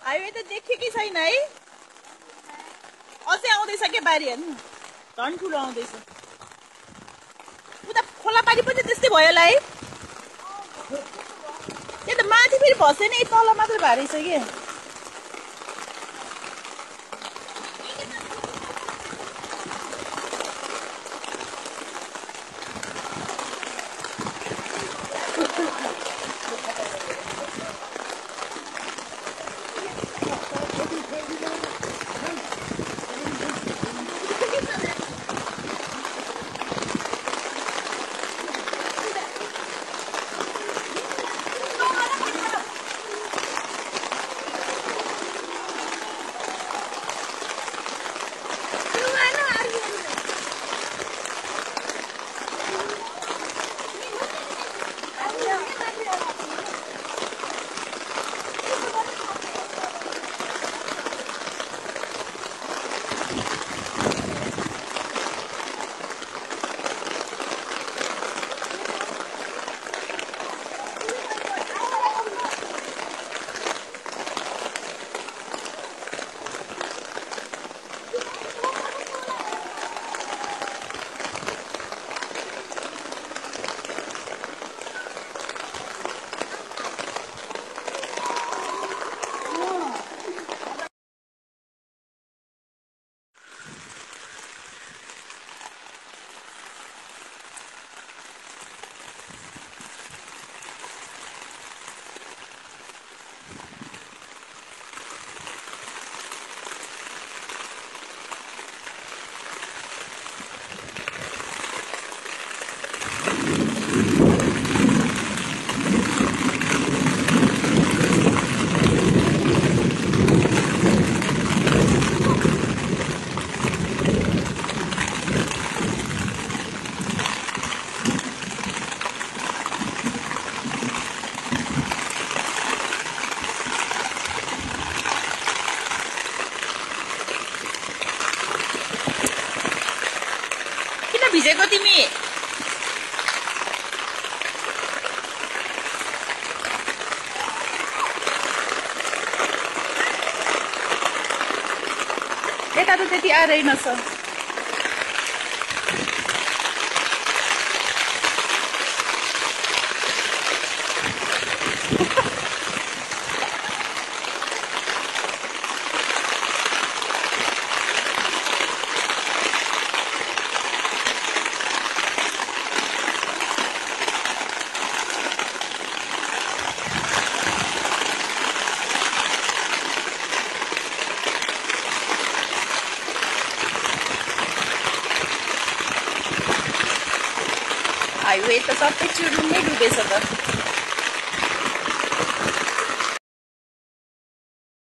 Highway त देखेकै छैन है। अझै आउँदैछ के बारी हेर्नु झन् ठुलो आउँदैछ। उता खोला पारी पनि त्यस्तै भयो होला है। त्यही त माथि फेरि भसेन तल मात्रै भारी छ कि। भिजेको तिमी यता त त्यति आएन छ। हाइवे त सबै चुरुङ्गै डुबेछ त।